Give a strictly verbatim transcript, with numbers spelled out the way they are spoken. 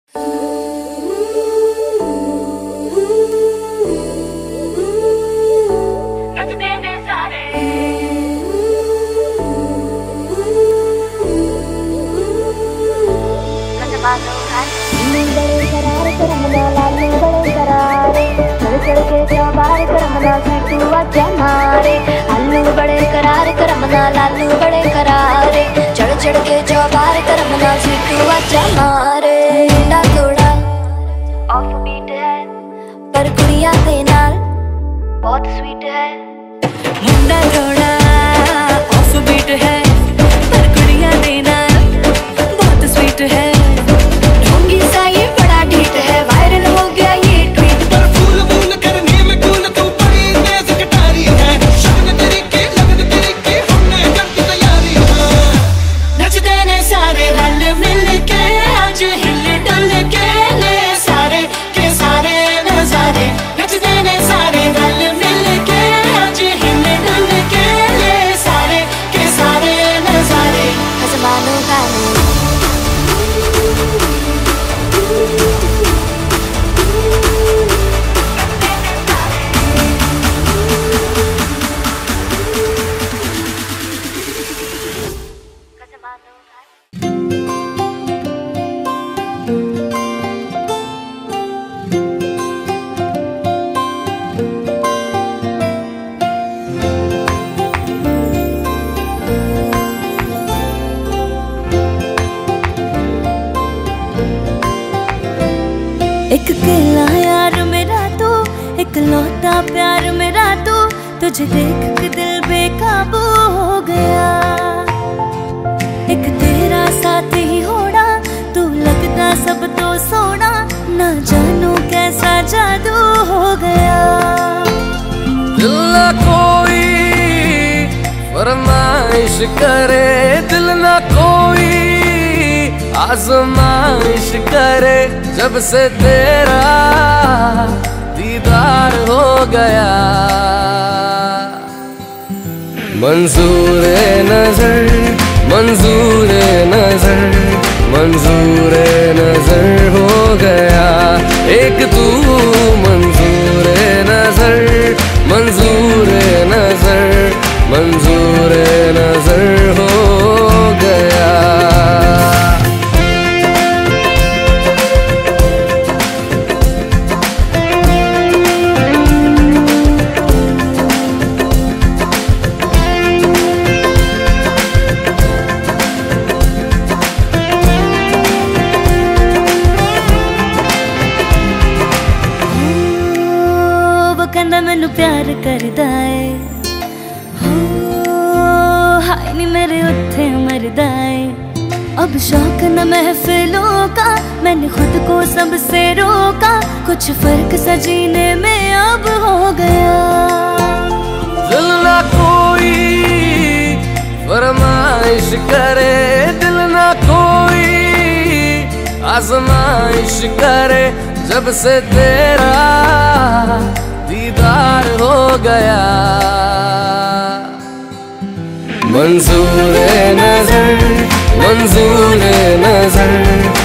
अल्लू बड़े करार करमना लालू बड़े करारे चढ़ चढ़ के चौबार करमना सीटू आजा मारे। मुंडा थोड़ा ऑफ बीट है पर कुड़िया दे नाल बहुत स्वीट है। मुंडा थोड़ा ऑफ बीट है पर कुड़िया दे नाल बहुत स्वीट है। ढोंगी सा ये बड़ा ढीठ है वायरल हो गया ये ट्वीट पर फूल फूल करने में कूल तू बड़ी तेज कटारी है। शगन तेरी के लगन तेरी के हमने कर दी तैयारी है। नचते ने सारे रल मिल के आज हिल डुल के ले सारे के सारे नजारे। नचते ने सारे रल मिल के आज हिल डुल के ले सारे के सारे नजारे। आसमानों का एक केला यार मेरा तू एक लौटा प्यार मेरा तू तुझे देख के दिल बेकाबू हो गया। एक तेरा साथ ही होना तू लगता सब तो सोना ना जानो कैसा जादू हो गया। दिल ना कोई फरमाइश करे दिल ना कोई आजमाइश करे जब से तेरा दीदार हो गया। मंजूर नजर मंजूर नजर मंजूर नजर हो गया एक तू। मंजूर नजर मंजूर नजर मंजूर नजर हो गया। कहंदा मैनू प्यार करदा है हो हाय नी मेरे उत्थे मरदा है। अब शौक न महफिलों का मैंने खुद को सबसे रोका कुछ फर्क सा जीने में अब हो गया। दिल ना कोई फरमाइश करे दिल ना कोई आजमाइश करे जब से तेरा दीदार हो गया। मंजूर नजर मंजूर नजर